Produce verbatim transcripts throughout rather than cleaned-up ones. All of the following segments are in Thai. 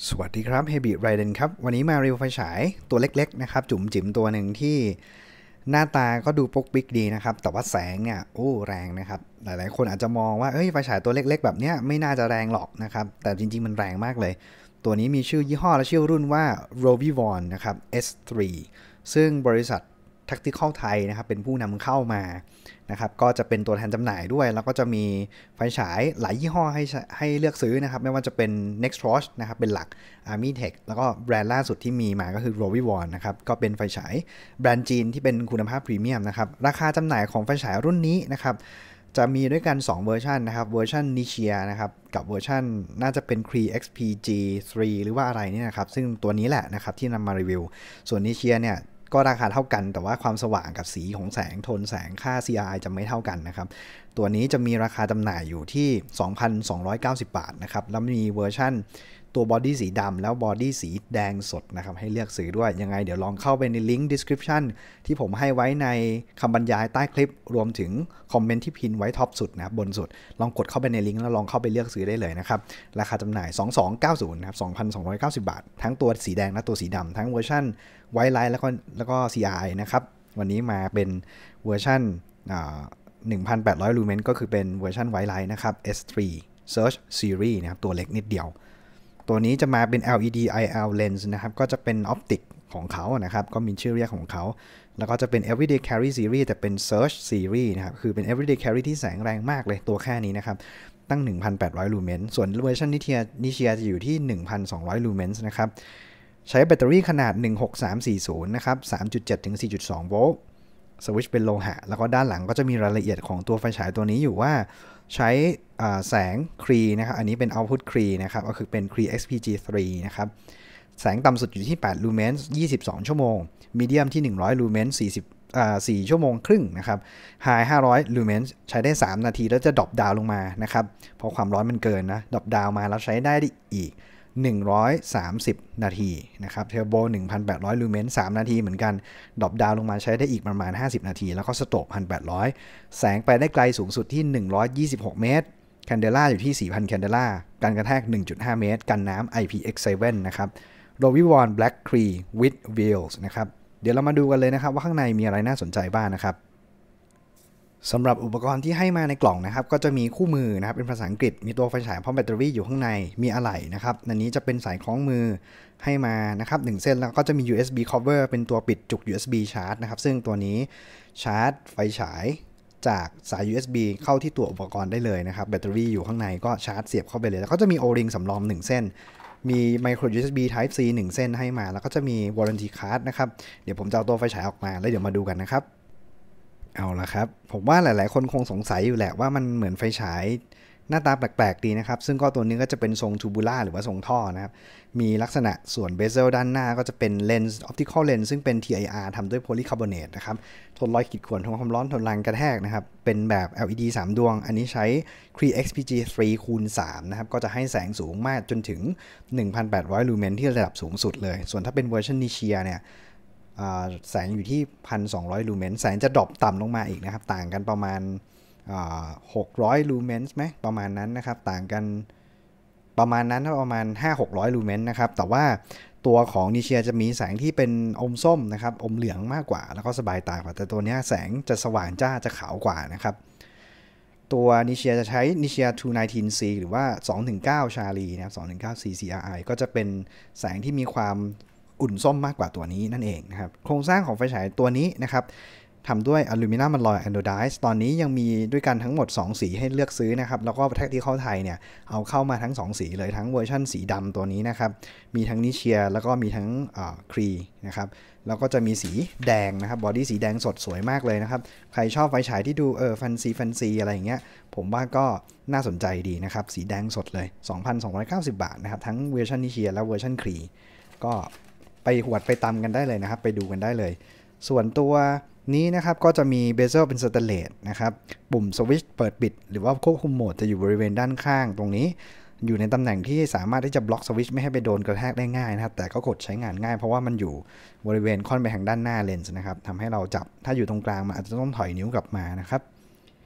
สวัสดีครับเฮบิไรเดนครับวันนี้มารีวิวไฟฉายตัวเล็กๆนะครับจุ๋มจิ๋มตัวหนึ่งที่หน้าตาก็ดูปกปิกดีนะครับแต่ว่าแสงเนี่ยโอ้แรงนะครับหลายๆคนอาจจะมองว่าเอ้ยไฟฉายตัวเล็กๆแบบเนี้ยไม่น่าจะแรงหรอกนะครับแต่จริงๆมันแรงมากเลยตัวนี้มีชื่อยี่ห้อและชื่อรุ่นว่า Rovivon นะครับ เอส ทรี ซึ่งบริษัท Tactical ไทยนะครับเป็นผู้นำเข้ามานะครับก็จะเป็นตัวแทนจำหน่ายด้วยแล้วก็จะมีไฟฉายหลายยี่ห้อให้ให้เลือกซื้อนะครับไม่ว่าจะเป็น Nextrosh นะครับเป็นหลัก Armitech แล้วก็แบรนด์ล่าสุดที่มีมาก็คือ Rovivon นะครับก็เป็นไฟฉายแบรนด์จีนที่เป็นคุณภาพพรีเมียมนะครับราคาจำหน่ายของไฟฉายรุ่นนี้นะครับจะมีด้วยกันสองเวอร์ชันนะครับเวอร์ชัน Nichia นะครับกับเวอร์ชันน่าจะเป็น Cree เอ็กซ์ พี จี ทรี หรือว่าอะไรเนี่ยนะครับซึ่งตัวนี้แหละนะครับที่นำมารีวิวส่วน Nichia เนี่ยก็ราคาเท่ากันแต่ว่าความสว่างกับสีของแสงโทนแสงค่า ซี อาร์ ไอ จะไม่เท่ากันนะครับตัวนี้จะมีราคาจำหน่ายอยู่ที่ สองพันสองร้อยเก้าสิบ บาทนะครับแล้วมีเวอร์ชั่นตัวบอดี้สีดำแล้วบอดี้สีแดงสดนะครับให้เลือกซื้อด้วยยังไงเดี๋ยวลองเข้าไปในลิงก์ description ที่ผมให้ไว้ในคำบรรยายใต้คลิปรวมถึงคอมเมนต์ที่พินไว้ท็อปสุดนะครับบนสุดลองกดเข้าไปในลิงก์แล้วลองเข้าไปเลือกซื้อได้เลยนะครับราคาจำหน่ายสองพันสองร้อยเก้าสิบนะครับ สองพันสองร้อยเก้าสิบ บาททั้งตัวสีแดงและตัวสีดำทั้งเวอร์ชันไวท์ไลท์แล้วก็แล้วก็ ซี อาร์ ไอ นะครับวันนี้มาเป็นเวอร์ชันหนึ่งพันแปดร้อย ลูเมนก็คือเป็นเวอร์ชันไวท์ไลท์นะครับ เอส ทรี Search Series นะครับตัวเล็กนิดเดียวตัวนี้จะมาเป็น แอล อี ดี ไอ แอล Lens นะครับก็จะเป็นออปติกของเขานะครับก็มีชื่อเรียกของเขาแล้วก็จะเป็น Everyday Carry Series แต่เป็น Search Series นะครับคือเป็น Everyday Carry ที่แสงแรงมากเลยตัวแค่นี้นะครับตั้ง หนึ่งพันแปดร้อย ลูเมนส่วนเวอร์ชันนิเชียนิเชียจะอยู่ที่ หนึ่งพันสองร้อย ลูเมนนะครับใช้แบตเตอรี่ขนาดหนึ่งหกสามสี่ศูนย์นะครับ สามจุดเจ็ด ถึง สี่จุดสอง โวลต์สวิตช์เป็นโลหะแล้วก็ด้านหลังก็จะมีรายละเอียดของตัวไฟฉายตัวนี้อยู่ว่าใช้แสง Cree นะครับอันนี้เป็น Output Cree นะครับก็คือเป็น Cree เอ็กซ์ พี จี ทรี นะครับแสงต่ำสุดอยู่ที่แปดลูเมนส์ยี่สิบสองชั่วโมงมีเดียมที่หนึ่งร้อยลูเมนส์สี่สิบอ่าสี่ชั่วโมงครึ่งนะครับไฮห้าร้อยลูเมนส์ใช้ได้สามนาทีแล้วจะดรอปดาวลงมานะครับเพราะความร้อนมันเกินนะดรอปดาวมาแล้วใช้ได้อีกหนึ่งร้อยสามสิบนาทีนะครับเทอร์โบ หนึ่งพันแปดร้อย ลูเมนส์สามนาทีเหมือนกันดรอปดาวลงมาใช้ได้อีกประมาณห้าสิบนาทีแล้วก็สโตป หนึ่งพันแปดร้อย แสงไปได้ไกลสูงสุดที่หนึ่งร้อยยี่สิบหกเมตรแคนเดล่าอยู่ที่ สี่พัน แคนเดล่าการกระแทก หนึ่งจุดห้า เมตรกันน้ำ ไอ พี เอ็กซ์ เซเว่น นะครับ Rovivon Black Cree with Wheels นะครับเดี๋ยวเรามาดูกันเลยนะครับว่าข้างในมีอะไรน่าสนใจบ้าง นะครับสำหรับอุปกรณ์ที่ให้มาในกล่องนะครับก็จะมีคู่มือนะครับเป็นภาษาอังกฤษมีตัวไฟฉายพร้อมแบตเตอรี่อยู่ข้างในมีอะไหล่นะครับอันนี้จะเป็นสายคล้องมือให้มานะครับหนึ่งเส้นแล้วก็จะมี ยู เอส บี cover เป็นตัวปิดจุก ยู เอส บี ชาร์จนะครับซึ่งตัวนี้ชาร์จไฟฉายจากสาย ยู เอส บี เข้าที่ตัวอุปกรณ์ได้เลยนะครับแบตเตอรี่อยู่ข้างในก็ชาร์จเสียบเข้าไปเลยแล้วก็จะมี O-ring สำรองหนึ่งเส้นมี micro ยู เอส บี Type C หนึ่งเส้นให้มาแล้วก็จะมี warranty card นะครับเดี๋ยวผมจะเอาตัวไฟฉายออกมาแล้วเดี๋ยวมาดูกันนะครับเอาละครับผมว่าหลายๆคนคงสงสัยอยู่แหละว่ามันเหมือนไฟฉายหน้าตาแปลกๆดีนะครับซึ่งก็ตัวนี้ก็จะเป็นทรงทูบูล่าหรือว่าทรงท่อนะครับมีลักษณะส่วนเบเซลด้านหน้าก็จะเป็นเลนส์ออปติคอลเลนส์ซึ่งเป็น ที ไอ อาร์ ทำด้วยโพลีคาร์บอเนตนะครับทนรอยขีดข่วนทนความร้อนทนแรงกระแทกนะครับเป็นแบบ แอล อี ดี สามดวงอันนี้ใช้ Cree เอ็กซ์ พี จี ทรี คูณ สามนะครับก็จะให้แสงสูงมากจนถึง หนึ่งพันแปดร้อย ลูเมนที่ระดับสูงสุดเลยส่วนถ้าเป็นเวอร์ชันนิเชียเนี่ยแสงอยู่ที่ หนึ่งพันสองร้อย ลูเมนแสงจะดรอปต่ำลงมาอีกนะครับต่างกันประมาณหกร้อย ลูเมนส์ไหมประมาณนั้นนะครับต่างกันประมาณนั้นประมาณ ห้าถึงหกร้อย ลูเมนส์นะครับแต่ว่าตัวของนิเชียจะมีแสงที่เป็นอมส้มนะครับอมเหลืองมากกว่าแล้วก็สบายตากว่าแต่ตัวนี้แสงจะสว่างจ้าจะขาวกว่านะครับตัวนิเชียจะใช้นิเชีย สองร้อยสิบเก้า ซี หรือว่า สองถึงเก้า ชาลีนะครับ สองถึงเก้า ซี ซี อาร์ ไอ ก็จะเป็นแสงที่มีความอุ่นส้มมากกว่าตัวนี้นั่นเองนะครับโครงสร้างของไฟฉายตัวนี้นะครับทำด้วยอลูมิเนียมมันลอยแอนโดไดซ์ตอนนี้ยังมีด้วยกันทั้งหมดสองสีให้เลือกซื้อนะครับแล้วก็แท็กที่เข้าไทยเนี่ยเอาเข้ามาทั้งสองสีเลยทั้งเวอร์ชั่นสีดำตัวนี้นะครับมีทั้งนิเชียแล้วก็มีทั้งครีนะครับแล้วก็จะมีสีแดงนะครับบอดี้สีแดงสดสวยมากเลยนะครับใครชอบไฟฉายที่ดูเออแฟนซีแฟนซีอะไรอย่างเงี้ยผมว่าก็น่าสนใจดีนะครับสีแดงสดเลย สองพันสองร้อยเก้าสิบ บาทนะครับทั้งเวอร์ชันนิเชียและเวอร์ชันครีก็ไปหวดไปตำกันได้เลยนะครับไปดูกันได้เลยส่วนตัวนี้นะครับก็จะมีเบเซลเป็นสแตนเลสนะครับปุ่มสวิตช์เปิดปิดหรือว่าควบคุมโหมดจะอยู่บริเวณด้านข้างตรงนี้อยู่ในตำแหน่งที่สามารถที่จะบล็อกสวิตช์ไม่ให้ไปโดนกระแทกได้ง่ายนะครับแต่ก็กดใช้งานง่ายเพราะว่ามันอยู่บริเวณค่อนไปทางด้านหน้าเลนส์นะครับทำให้เราจับถ้าอยู่ตรงกลางมันอาจจะต้องถอยนิ้วกลับมานะครับ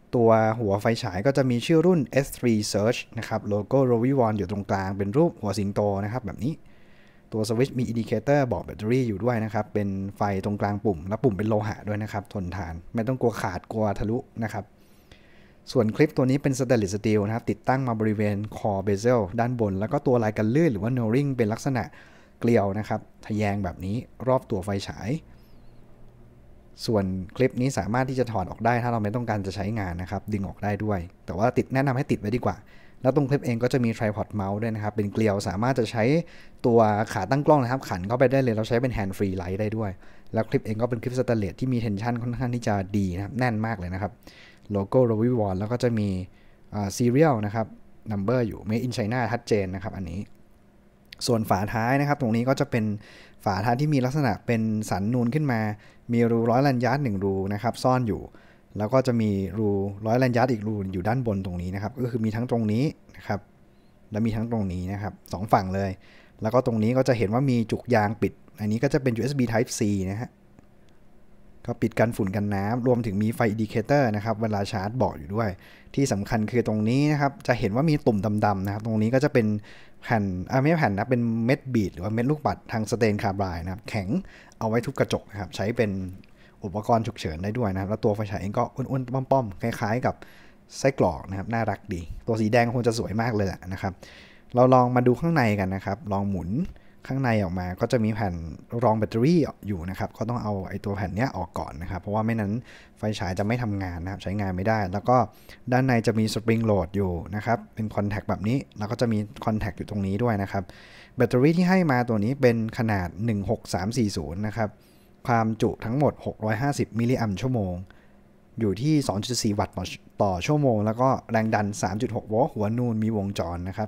ตัวหัวไฟฉายก็จะมีชื่อรุ่น เอส ทรี Search นะครับโลโก้ Roviwon อยู่ตรงกลางเป็นรูปหัวสิงโตนะครับแบบนี้ตัวสวิตช์มีอินดิเคเตอร์บอกแบตเตอรี่อยู่ด้วยนะครับเป็นไฟตรงกลางปุ่มและปุ่มเป็นโลหะด้วยนะครับทนทานไม่ต้องกลัวขาดกลัวทะลุนะครับส่วนคลิปตัวนี้เป็นสเตนเลสสตีลนะครับติดตั้งมาบริเวณคอเบเซลด้านบนแล้วก็ตัวลายกันลื่นหรือว่าโนริงเป็นลักษณะเกลียวนะครับทะแยงแบบนี้รอบตัวไฟฉายส่วนคลิปนี้สามารถที่จะถอดออกได้ถ้าเราไม่ต้องการจะใช้งานนะครับดึงออกได้ด้วยแต่ว่าติดแนะนำให้ติดไว้ดีกว่าแล้วตรงคลิปเองก็จะมี tripod mount ด้วยนะครับเป็นเกลียวสามารถจะใช้ตัวขาตั้งกล้องนะครับขันเข้าไปได้เลยเราใช้เป็น hand free light ได้ด้วยแล้วคลิปเองก็เป็นคลิปสแตนเลสที่มี tension ค่อนข้างที่จะดีนะครับแน่นมากเลยนะครับโลโก้ Roviwon แล้วก็จะมี serial นะครับ number อยู่ made in China ชัดเจนนะครับอันนี้ส่วนฝาท้ายนะครับตรงนี้ก็จะเป็นฝาท้ายที่มีลักษณะเป็นสันนูนขึ้นมามีรูร้อยลันยาร์ดหนึ่งรูนะครับซ่อนอยู่แล้วก็จะมีรูร้อยลันยาร์ดอีกรูอยู่ด้านบนตรงนี้นะครับก็คือมีทั้งตรงนี้นะครับและมีทั้งตรงนี้นะครับสองฝั่งเลยแล้วก็ตรงนี้ก็จะเห็นว่ามีจุกยางปิดอันนี้ก็จะเป็น ยู เอส บี Type C นะฮะก็ปิดกันฝุ่นกันน้ำรวมถึงมีไฟอินดิเคเตอร์นะครับเวลาชาร์จบอกอยู่ด้วยที่สำคัญคือตรงนี้นะครับจะเห็นว่ามีตุ่มดำๆนะครับตรงนี้ก็จะเป็นแผ่นอ่าไม่ใช่แผ่นนะเป็นเม็ดบีดหรือว่าเม็ดลูกปัดทางสเตนคาร์บายนะครับแข็งเอาไว้ทุบกระจกนะครับใช้เป็นอุปกรณ์ฉุกเฉินได้ด้วยนะครับแล้วตัวไฟฉายเองก็อ้วนๆป้อมๆคล้ายๆกับไส้กรอกนะครับน่ารักดีตัวสีแดงคงจะสวยมากเลยแหละนะครับเราลองมาดูข้างในกันนะครับลองหมุนข้างในออกมาก็จะมีแผ่นรองแบตเตอรี่อยู่นะครับก็ต้องเอาไอ้ตัวแผ่นนี้ออกก่อนนะครับเพราะว่าไม่นั้นไฟฉายจะไม่ทำงานนะครับใช้งานไม่ได้แล้วก็ด้านในจะมีสปริงโหลดอยู่นะครับเป็นคอนแทคแบบนี้แล้วก็จะมีคอนแทคอยู่ตรงนี้ด้วยนะครับแบตเตอรี่ที่ให้มาตัวนี้เป็นขนาดหนึ่งหกสามสี่ศูนย์นะครับความจุทั้งหมดหกร้อยห้าสิบมิลลิแอมป์ชั่วโมงอยู่ที่ สองจุดสี่ วัตต์ต่อต่อชั่วโมงแล้วก็แรงดัน สามจุดหก โวลต์หัวนูนมีวงจรนะครับ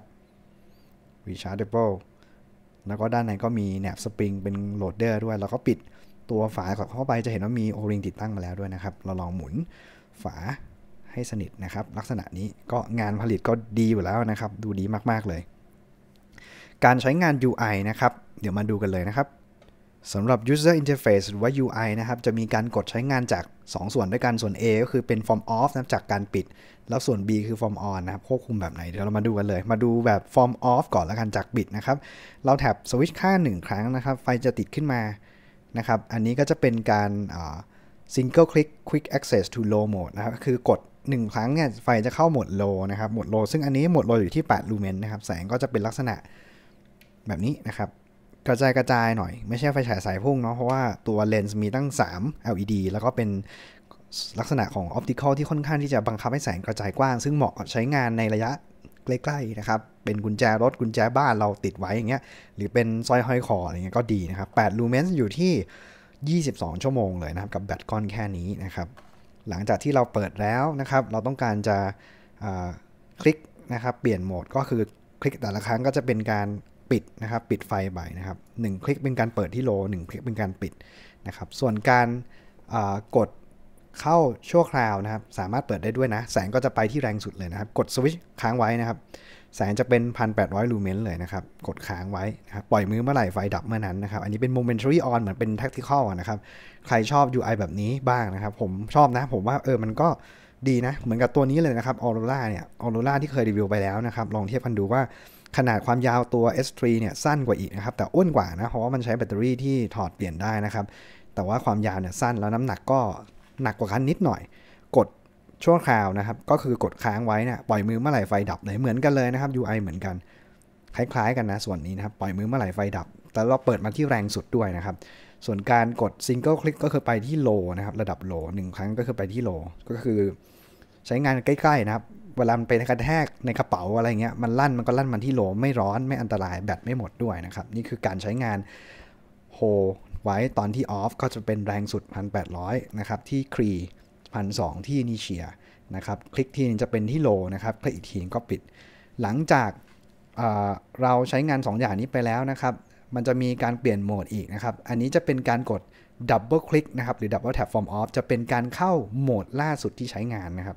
rechargeableแล้วก็ด้านในก็มีแหนบสปริงเป็นโหลดเดอร์ด้วยแล้วก็ปิดตัวฝาเข้าไปจะเห็นว่ามีโอริงติดตั้งมาแล้วด้วยนะครับเราลองหมุนฝาให้สนิทนะครับลักษณะนี้ก็งานผลิตก็ดีอยู่แล้วนะครับดูดีมากๆเลยการใช้งาน ยู ไอ นะครับเดี๋ยวมาดูกันเลยนะครับสำหรับ user interface หรือว่า ยู ไอ นะครับจะมีการกดใช้งานจากสองส่วนด้วยกันส่วน A ก็คือเป็น form off นะจากการปิดแล้วส่วน B คือ form on นะครับควบคุมแบบไหนเดี๋ยวเรามาดูกันเลยมาดูแบบ form off ก่อนแล้วกันจากปิดนะครับเราแท็บสวิตช์ข้างหนึ่งครั้งนะครับไฟจะติดขึ้นมานะครับอันนี้ก็จะเป็นการ single click quick access to low mode นะครับคือกดหนึ่งครั้งเนี่ยไฟจะเข้าโหมด low นะครับโหมด low ซึ่งอันนี้โหมด low อยู่ที่แปดลูเมนนะครับแสงก็จะเป็นลักษณะแบบนี้นะครับกระจายกระจายหน่อยไม่ใช่ไฟฉายสายพุ่งเนาะเพราะว่าตัวเลนส์มีตั้งสาม แอล อี ดี แล้วก็เป็นลักษณะของ optical ที่ค่อนข้างที่จะบังคับให้แสงกระจายกว้างซึ่งเหมาะใช้งานในระยะใกล้ๆนะครับเป็นกุญแจรถกุญแจบ้านเราติดไว้อย่างเงี้ยหรือเป็นสร้อยห้อยคออะไรเงี้ยก็ดีนะครับแปดลูเมนอยู่ที่ยี่สิบสองชั่วโมงเลยนะครับกับแบตก้อนแค่นี้นะครับหลังจากที่เราเปิดแล้วนะครับเราต้องการจะคลิกนะครับเปลี่ยนโหมดก็คือคลิกแต่ละครั้งก็จะเป็นการปิดนะครับปิดไฟไปนะครับหนึ่งคลิกเป็นการเปิดที่โลหนึ่งคลิกเป็นการปิดนะครับส่วนการกดเข้าชั่วคราวนะครับสามารถเปิดได้ด้วยนะแสงก็จะไปที่แรงสุดเลยนะครับกดสวิตช์ค้างไว้นะครับแสงจะเป็น หนึ่งพันแปดร้อย ลูเมนเลยนะครับกดค้างไว้นะครับปล่อยมือเมื่อไหร่ไฟดับเมื่อนั้นนะครับอันนี้เป็น momentary on เหมือนเป็น tactical นะครับใครชอบ ยู ไอ แบบนี้บ้างนะครับผมชอบนะผมว่าเออมันก็ดีนะเหมือนกับตัวนี้เลยนะครับ Aurora เนี่ย Aurora ที่เคยรีวิวไปแล้วนะครับลองเทียบกันดูว่าขนาดความยาวตัว เอส ทรี เนี่ยสั้นกว่าอีกนะครับแต่อ้วนกว่านะเพราะว่ามันใช้แบตเตอรี่ที่ถอดเปลี่ยนได้นะครับแต่ว่าความยาวเนี่ยสั้นแล้วน้ำหนักก็หนักกว่ากันนิดหน่อยกดชั่วคราวนะครับก็คือกดค้างไว้เนี่ยปล่อยมือเมื่อไหร่ไฟดับเลยเหมือนกันเลยนะครับ ยู ไอ เหมือนกันคล้ายๆกันนะส่วนนี้นะครับปล่อยมือเมื่อไหร่ไฟดับแต่เราเปิดมาที่แรงสุดด้วยนะครับส่วนการกด single click ก็คือไปที่ low นะครับระดับ low หนึ่งครั้งก็คือไปที่ low ก็คือใช้งานใกล้ๆนะครับเวลามันไปกระแทกในกระเป๋าอะไรเงี้ยมันลั่นมันก็ลั่นมันที่โลไม่ร้อนไม่อันตรายแบตไม่หมดด้วยนะครับนี่คือการใช้งานโฮไว้ตอนที่ออฟก็จะเป็นแรงสุด หนึ่งพันแปดร้อย นะครับที่ครี หนึ่งพันสองร้อย ที่นิเชียนะครับคลิกทีนึงจะเป็นที่โลนะครับคลิกอีกทีก็ปิดหลังจากเราใช้งานสองอย่างนี้ไปแล้วนะครับมันจะมีการเปลี่ยนโหมดอีกนะครับอันนี้จะเป็นการกดดับเบิลคลิกนะครับหรือดับเบิลแท็บฟอร์มออฟจะเป็นการเข้าโหมดล่าสุดที่ใช้งานนะครับ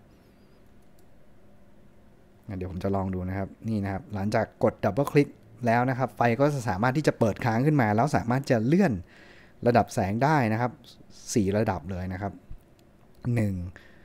เดี๋ยวผมจะลองดูนะครับนี่นะครับหลังจากกดดับเบิลคลิกแล้วนะครับไฟก็จะสามารถที่จะเปิดค้างขึ้นมาแล้วสามารถจะเลื่อนระดับแสงได้นะครับสี่ระดับเลยนะครับหนึ่ง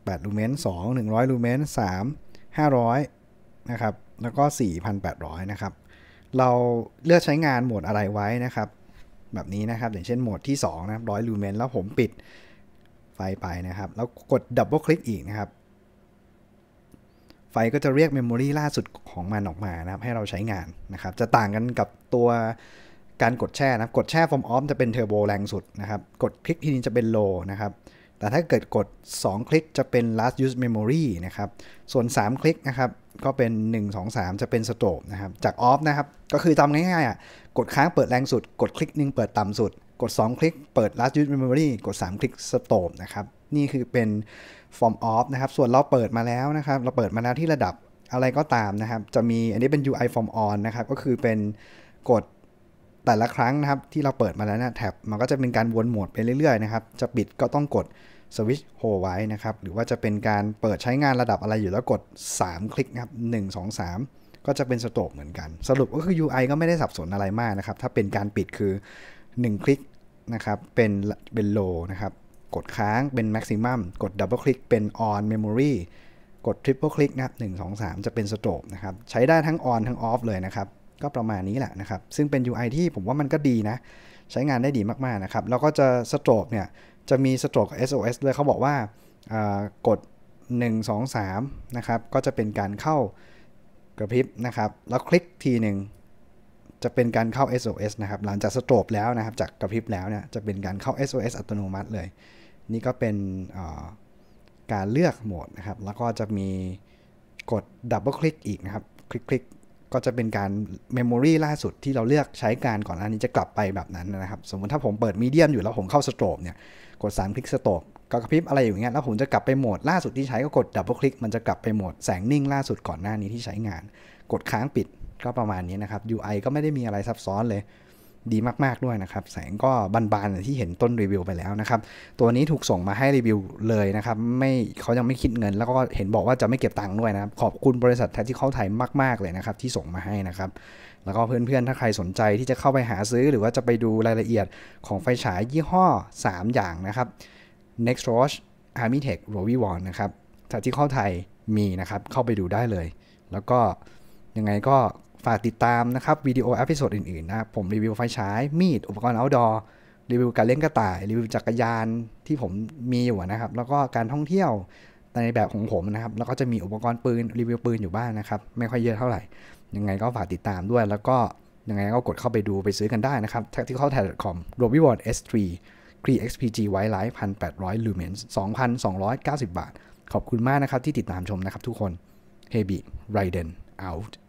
ดลูเมนสอง หนึ่งร้อยลูเมนสาม ห้าร้อยนะครับแล้วก็ สี่พันแปดร้อย นะครับเราเลือกใช้งานโหมดอะไรไว้นะครับแบบนี้นะครับอย่างเช่นโหมดที่สองนะครับหนึ่งร้อยลูเมนแล้วผมปิดไฟไปนะครับแล้วกดดับเบิลคลิกอีกนะครับไฟก็จะเรียกเมมโมรีล่าสุดของมันออกมานะครับให้เราใช้งานนะครับจะต่างกันกับตัวการกดแช่นะกดแช่ from off จะเป็นเทอร์โบแรงสุดนะครับกดคลิกทีนี้จะเป็น low นะครับแต่ถ้าเกิดกดสองคลิกจะเป็น last use memory นะครับส่วนสามคลิกนะครับก็เป็นหนึ่ง สอง สามจะเป็น strobe นะครับจาก off นะครับก็คือทำง่ายๆอ่ะกดค้างเปิดแรงสุดกดคลิกนึงเปิดต่ำสุดกดสองคลิกเปิด last use memory กดสามคลิก strobe นะครับนี่คือเป็น from off นะครับส่วนเราเปิดมาแล้วนะครับเราเปิดมาแล้วที่ระดับอะไรก็ตามนะครับจะมีอันนี้เป็น ยู ไอ from on นะครับก็คือเป็นกดแต่ละครั้งนะครับที่เราเปิดมาแล้วนะแท็บมันก็จะเป็นการวนโหมดไปเรื่อยๆนะครับจะปิดก็ต้องกดสวิตช์โฮไว้นะครับหรือว่าจะเป็นการเปิดใช้งานระดับอะไรอยู่แล้วกดสามคลิกนะครับหนึ่ง สอง สามก็จะเป็นสโตรปเหมือนกันสรุปก็คือ ยู ไอ ก็ไม่ได้สับสนอะไรมากนะครับถ้าเป็นการปิดคือหนึ่งคลิกนะครับเป็นเป็น low นะครับกดค้างเป็น maximum กด double click เป็น on memory กด triple click นะครับหนึ่ง สอง สามจะเป็นสโตรปนะครับใช้ได้ทั้ง on ทั้ง off เลยนะครับก็ประมาณนี้แหละนะครับซึ่งเป็น ยู ไอ ที่ผมว่ามันก็ดีนะใช้งานได้ดีมากๆนะครับแล้วก็จะสโตรปเนี่ยจะมีสโตรก เอส โอ เอส เลยเขาบอกว่ากดหนึ่ง สอง สามนะครับก็จะเป็นการเข้ากระพริบนะครับแล้วคลิกทีหนึ่งจะเป็นการเข้า เอส โอ เอส นะครับหลังจากสโตรปแล้วนะครับจากกระพริบแล้วเนี่ยจะเป็นการเข้า เอส โอ เอส อัตโนมัติเลยนี่ก็เป็นการเลือกโหมดนะครับแล้วก็จะมีกดดับเบิลคลิกอีกนะครับคลิกคลิกก็จะเป็นการเมมโมรีล่าสุดที่เราเลือกใช้การก่อนหน้านี้จะกลับไปแบบนั้นนะครับสมมติถ้าผมเปิดมีเดียมอยู่แล้วผมเข้าสโตรปเนี่ยกดสามคลิกสโตรปก็กระพริบอะไรอย่างเงี้ยแล้วผมจะกลับไปโหมดล่าสุดที่ใช้ก็กดดับเบิลคลิกมันจะกลับไปโหมดแสงนิ่งล่าสุดก่อนหน้านี้ที่ใช้งานกดค้างปิดก็ประมาณนี้นะครับ ยู ไอ ก็ไม่ได้มีอะไรซับซ้อนเลยดีมากๆด้วยนะครับแสงก็บานๆที่เห็นต้นรีวิวไปแล้วนะครับตัวนี้ถูกส่งมาให้รีวิวเลยนะครับไม่เขายังไม่คิดเงินแล้วก็เห็นบอกว่าจะไม่เก็บตังค์ด้วยนะครับขอบคุณบริษัท Tactical Thai มากๆเลยนะครับที่ส่งมาให้นะครับแล้วก็เพื่อนๆถ้าใครสนใจที่จะเข้าไปหาซื้อหรือว่าจะไปดูรายละเอียดของไฟฉายยี่ห้อสามอย่างนะครับ Nextrosh Armitech Roviwon นะครับ Tactical Thai มีนะครับเข้าไปดูได้เลยแล้วก็ยังไงก็ฝากติดตามนะครับวิดีโอเอพิโซดอื่นๆนะครับผมรีวิวไฟฉายมีดอุปกรณ์ outdoor รีวิวการเล่นกระต่ายรีวิวจักรยานที่ผมมีอยู่นะครับแล้วก็การท่องเที่ยวในแบบของผมนะครับแล้วก็จะมีอุปกรณ์ปืนรีวิวปืนอยู่บ้าง นะครับไม่ค่อยเยอะเท่าไหร่ยังไงก็ฝากติดตามด้วยแล้วก็ยังไงก็กดเข้าไปดูไปซื้อกันได้นะครับ แท็กติคอลไทย ดอท คอม Roviwon เอส ทรี Cree เอ็กซ์ พี จี White Light หนึ่งพันแปดร้อย Lumens สองพันสองร้อยเก้าสิบ บาทขอบคุณมากนะครับที่ติดตามชมนะครับทุกคน Hebi Raiden out